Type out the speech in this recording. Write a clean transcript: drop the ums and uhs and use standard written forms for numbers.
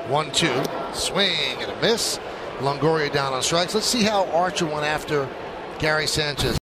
1-2. Swing and a miss. Longoria down on strikes. Let's see how Archer went after Gary Sanchez.